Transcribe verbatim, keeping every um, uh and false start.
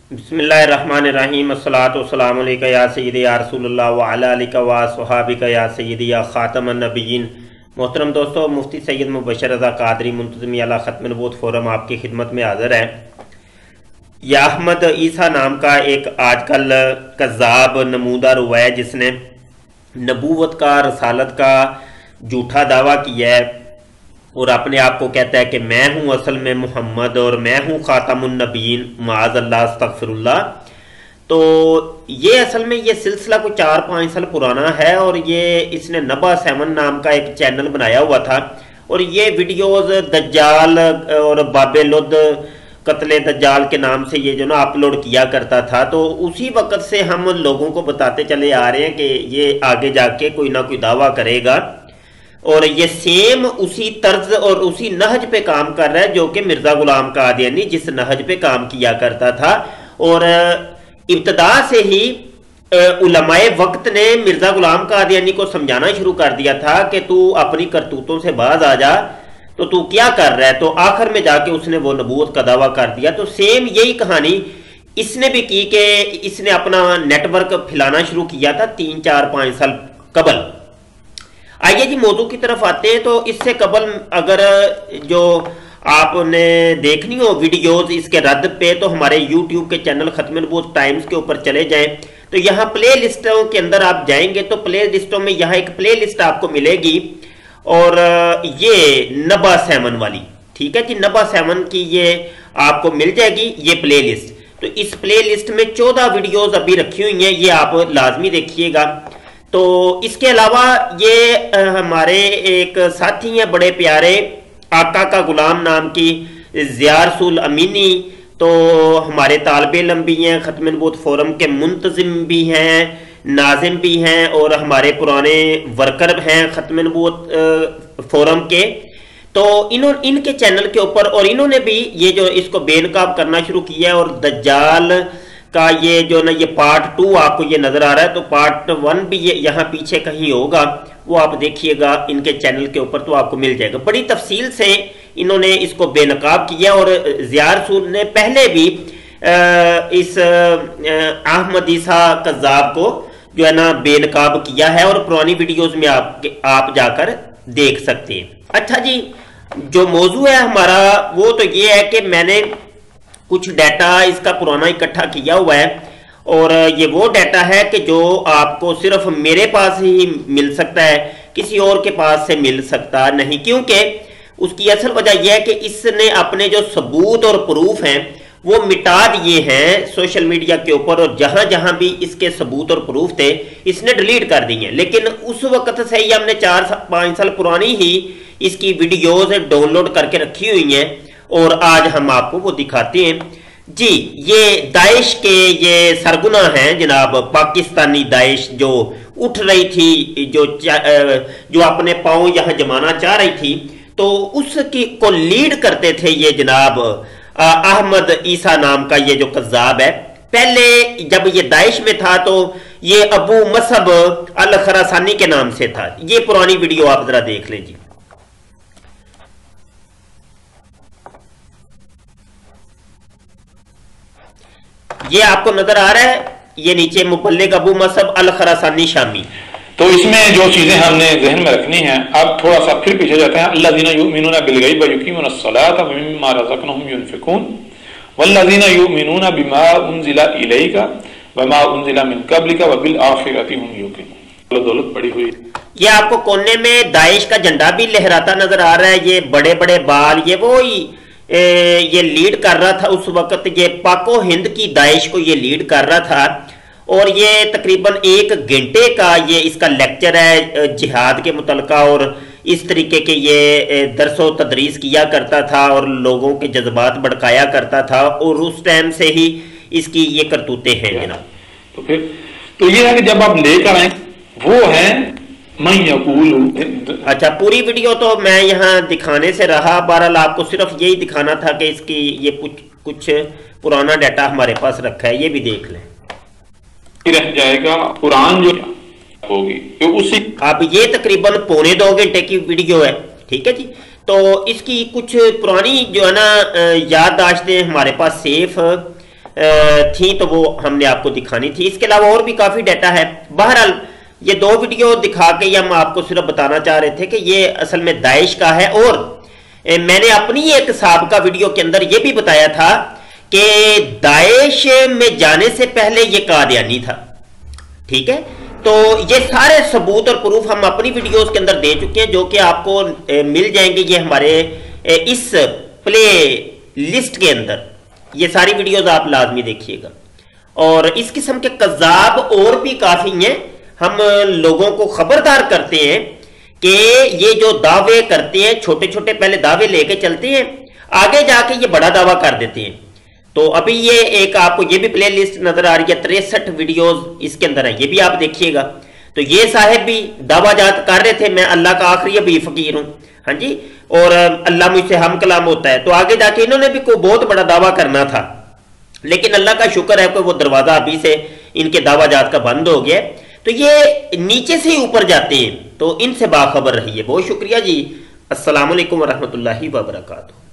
बिस्मिल्लाहिर्रहमानिर्रहीम अस्सलातु वस्सलामु अलैका या सय्यदी या रसूलल्लाह व अला आलिका व अस्हाबिका या सय्यदी या खातमन नबिय्यीन। मोहतरम दोस्तों, मुफ्ती सैयद मुबशर रज़ा कादरी मुंतज़िम अला ख़त्म नबूवत फोरम आपकी खिदमत में हाज़िर है। या अहमद ईसा नाम का एक आजकल कज़्ज़ाब नमूदार हुआ है जिसने नबूवत का, रसालत का झूठा दावा किया है और अपने आप को कहता है कि मैं हूँ असल में मोहम्मद और मैं हूँ खातमुन नबीयीन माअज़ल्लाह अस्तग़फिरुल्लाह। तो ये असल में ये सिलसिला कुछ चार पाँच साल पुराना है और ये इसने नबा सेवन नाम का एक चैनल बनाया हुआ था और ये वीडियोस दज्जाल और बाबे लुद कत्ले दज्जाल के नाम से ये जो ना अपलोड किया करता था। तो उसी वक्त से हम लोगों को बताते चले आ रहे हैं कि ये आगे जाके कोई ना कोई दावा करेगा और ये सेम उसी तर्ज और उसी नहज पे काम कर रहा है जो कि मिर्ज़ा गुलाम कादियानी जिस नहज पे काम किया करता था। और इब्तदा से ही उलमाए वक्त ने मिर्ज़ा गुलाम कादियानी को समझाना शुरू कर दिया था कि तू अपनी करतूतों से बाज आ जा, तो तू क्या कर रहा है। तो आखिर में जाके उसने वो नबूवत का दावा कर दिया। तो सेम यही कहानी इसने भी की कि इसने अपना नेटवर्क फैलाना शुरू किया था तीन चार पाँच साल कबल। आइए जी मौजू की तरफ आते हैं। तो इससे कबल अगर जो आपने देखनी हो वीडियोस इसके रद्द पे तो हमारे यूट्यूब के चैनल खत्म नबूवत टाइम्स के ऊपर चले जाएं। तो यहाँ प्ले लिस्टों के अंदर आप जाएंगे तो प्ले लिस्टों में यहाँ एक प्ले लिस्ट आपको मिलेगी और ये नबा सेवन वाली, ठीक है जी, नबा सेवन की ये आपको मिल जाएगी ये प्ले लिस्ट। तो इस प्ले लिस्ट में चौदह वीडियोज अभी रखी हुई हैं, ये आप लाजमी देखिएगा। तो इसके अलावा ये आ, हमारे एक साथी हैं बड़े प्यारे आका का गुलाम नाम की ज़िया रसूल अमीनी, तो हमारे तालिबे इल्म भी हैं, खत्म नबूवत फोरम के मुंतज़िम भी हैं, नाजिम भी हैं और हमारे पुराने वर्कर हैं खत्म नबूवत फोरम के। तो इन्हों इनके चैनल के ऊपर और इन्होंने भी ये जो इसको बेनकाब करना शुरू किया है और दज्जाल का ये जो ना ये पार्ट टू आपको ये नजर आ रहा है, तो पार्ट वन भी ये यहाँ पीछे कहीं होगा, वो आप देखिएगा इनके चैनल के ऊपर तो आपको मिल जाएगा। बड़ी तफसील से इन्होंने इसको बेनकाब किया और ज़िया रसूल ने पहले भी इस अहमद ईसा कज़्ज़ाब को जो है ना बेनकाब किया है और पुरानी वीडियोस में आप आप जाकर देख सकते हैं। अच्छा जी, जो मौजू है हमारा वो तो ये है कि मैंने कुछ डाटा इसका पुराना इकट्ठा किया हुआ है और ये वो डाटा है कि जो आपको सिर्फ मेरे पास ही मिल सकता है, किसी और के पास से मिल सकता नहीं। क्योंकि उसकी असल वजह यह है कि इसने अपने जो सबूत और प्रूफ हैं वो मिटा दिए हैं सोशल मीडिया के ऊपर और जहां जहां भी इसके सबूत और प्रूफ थे इसने डिलीट कर दिए हैं। लेकिन उस वक्त से ही हमने चार पाँच साल पुरानी ही इसकी वीडियोज डाउनलोड करके रखी हुई हैं और आज हम आपको वो दिखाते हैं जी। ये दाइश के ये सरगुना हैं जनाब, पाकिस्तानी दाइश जो उठ रही थी, जो जो अपने पांव यहां जमाना चाह रही थी, तो उसकी को लीड करते थे ये जनाब अहमद ईसा नाम का ये जो कज़्ज़ाब है। पहले जब ये दाइश में था तो ये अबू मसअब अल खरासानी के नाम से था। ये पुरानी वीडियो आप जरा देख लें जी। ये आपको नजर आ रहा है, ये नीचे मुबल्लिग अबू मसअब अल खरासानी शामी। तो इसमें जो चीजें हमने जहन में रखनी है, अब थोड़ा सा फिर पीछे जाते हैं। अल्लज़ीना युमिनूना बिल गैब व युकीमूना अस्सलाता व मिम्मा रज़क़नाहुम युनफ़िकून वल्लज़ीना युमिनूना बिमा उनज़िला इलैका व मा उनज़िला मिन क़ब्लिका व बिल आखिरति हुम यूक़िनून। दौलत पड़ी हुई। ये आपको कोने में दाइश का झंडा भी लहराता नजर आ रहा है। ये बड़े बड़े बाल, ये वो ही ए, ये लीड कर रहा था उस वक्त, ये पाको हिंद की दाइश को ये लीड कर रहा था और ये तकरीबन एक घंटे का ये इसका लेक्चर है जिहाद के मुतलका और इस तरीके के ये दरसो तदरीस किया करता था और लोगों के जज्बात भड़काया करता था और उस टाइम से ही इसकी ये करतूतें हैं जनाब। तो फिर तो ये है कि जब आप लेकर आए वो है अच्छा, पूरी वीडियो तो मैं यहाँ दिखाने से रहा, बहरहाल आपको सिर्फ यही दिखाना था कि इसकी ये कुछ कुछ पुराना डाटा हमारे पास रखा है, ये भी देख लें। रह जाएगा कुरान जो होगी तो उसी अब ये तकरीबन पौने दो घंटे की वीडियो है, ठीक है जी। तो इसकी कुछ पुरानी जो है ना याददाश्तें हमारे पास सेफ थी तो वो हमने आपको दिखानी थी। इसके अलावा और भी काफ़ी डाटा है। बहरहाल ये दो वीडियो दिखा के हम आपको सिर्फ बताना चाह रहे थे कि ये असल में दाइश का है। और मैंने अपनी एक साबिका वीडियो के अंदर ये भी बताया था कि दाइश में जाने से पहले ये कादियानी था। ठीक है, तो ये सारे सबूत और प्रूफ हम अपनी वीडियोस के अंदर दे चुके हैं, जो कि आपको मिल जाएंगे ये हमारे इस प्ले लिस्ट के अंदर। ये सारी वीडियोस आप लाजमी देखिएगा। और इस किस्म के कज़ाब और भी काफ़ी हैं। हम लोगों को खबरदार करते हैं कि ये जो दावे करते हैं, छोटे छोटे पहले दावे लेके चलते हैं, आगे जाके ये बड़ा दावा कर देते हैं। तो अभी ये एक आपको ये भी प्ले लिस्ट नजर आ रही है, तिरसठ वीडियोस इसके अंदर है, ये भी आप देखिएगा। तो ये साहिब भी दावा जात कर रहे थे मैं अल्लाह का आखिरी अभी फकीर हूं, हाँ जी, और अल्लाह मुझसे हम कलाम होता है। तो आगे जाके इन्होंने भी कोई बहुत बड़ा दावा करना था, लेकिन अल्लाह का शुक्र है कि वो दरवाजा अभी से इनके दावा जात का बंद हो गया। तो ये नीचे से ही ऊपर जाते हैं, तो इनसे बाखबर रहिए। बहुत शुक्रिया जी। अस्सलाम वालेकुम वरहमतुल्लाहि वबरकातुहू।